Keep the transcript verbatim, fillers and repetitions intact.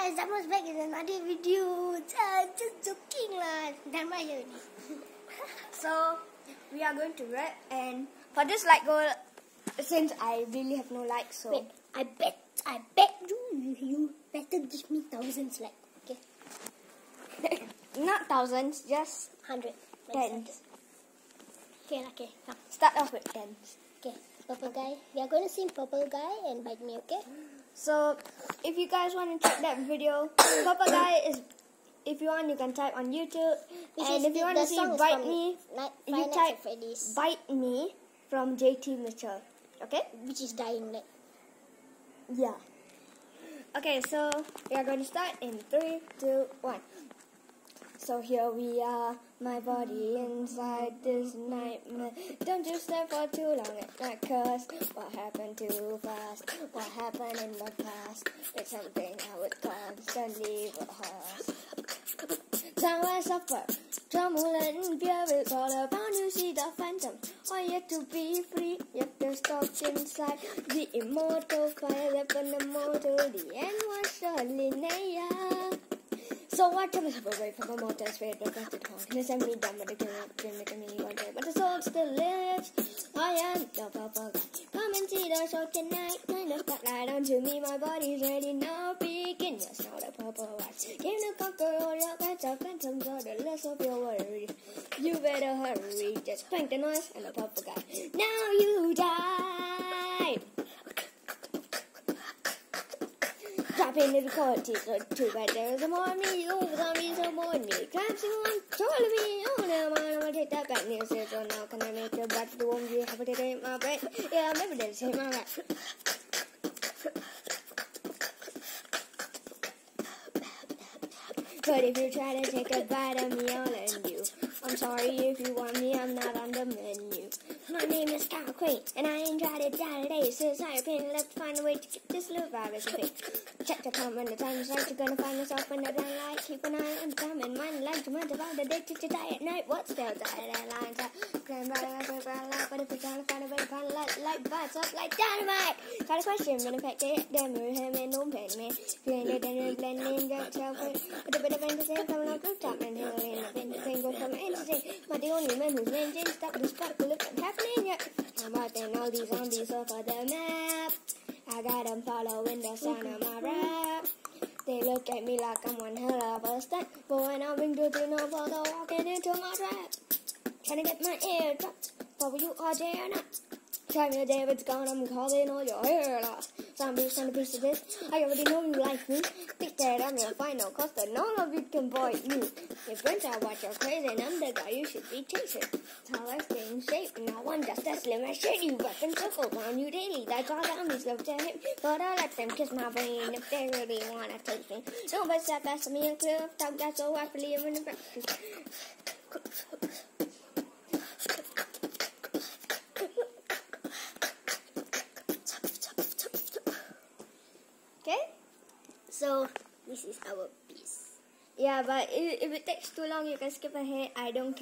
guys, I was back in another video. Uh, just joking lah. Dharma here ni. So we are going to rap, and for this like goal, since I really have no likes, so Wait, I bet, I bet you, you, you better give me thousands like, okay? not thousands, just Hundred. tens. Okay, okay, come. Start off with tens. Okay, purple guy. We are going to sing Purple Guy and Bite Me, okay? So if you guys want to check that video, Purple Guy is. If you want, you can type on YouTube. Which and is if you the- want to the see song is Bite from Me, Night- you Five Nights type at Freddy's. Bite Me from J T Mitchell. Okay? Which is dying like. Yeah. Okay, so we are going to start in three, two, one. So here we are, my body inside this nightmare. Don't you stay for too long at night, cause what happened too fast? What happened in the past? It's something I would constantly rehearse. Time I suffer, turbulent fear will call upon you, see the phantom. Or yet to be free, yet they're stuck inside the immortal fire, left on the mortal, the end was surely near. So what time is away from a mortal spirit, but that's the cause. Can you send me down with the kill, dream making me one day, but the soul still lives. I am the purple guy. Come and see the show tonight. Kind of spotlight onto me, my body's ready now. Begin your snow, the purple watch. Came to conquer all your kinds of phantoms, or the less of your worries. You better hurry, just crank the noise and the purple guy. Now you die. Drop into the quality, so too bad there's a more me, oh, zombies are more me. Traps you want, control me, oh, no, man, I'm gonna take that back news, so now can I make it back to the one you have to take my brain? Yeah, maybe that's hit my back. But if you try to take a bite of me, I'll end you. I'm sorry if you want me, I'm not on the menu. My name is Cow Queen, and I ain't tried it down today. Since I've been left to find a way to get this little virus away. Check the time when the time is right, you're gonna find yourself in the blind light. Keep an eye on the time and mind, like to month about the day to die at night. What's still diet and lines up? Grand riding like a brown light, but if you're trying to find a better kind of light, light bites up like dynamite. Got a question, but in fact, it damn you, him and don't pay me. You ain't it, then you're blending, get yourself with a bit of fantasy, coming up rooftop and hanging in the bin, single from entity. But the only man who's managing to stop the spot will look happening yet. I'm out there, all these zombies off of the map. I got them following the sound of my rap. They look at me like I'm one hell of a stunt. But when I bring to the novel, they're walking into my trap. Trying to get my ear dropped, but you are dare not. Try me, David's gone, I'm calling all your hair lost. Zombies trying to piece of this. I already know you like me. Think that I'm your final cause that none of you can avoid me. If friends are what you're crazy and I'm the guy you should be chasing. Tall I stay in shape, and no one just as slim as shit. You weapon circles on you daily. That's all zombies love to hit. But I let them kiss my brain if they really wanna taste me. Don't bet that fast me and clear off top gas so happily I'm in the practice. Okay? So, this is our piece. Yeah, but if, if it takes too long, you can skip ahead. I don't care.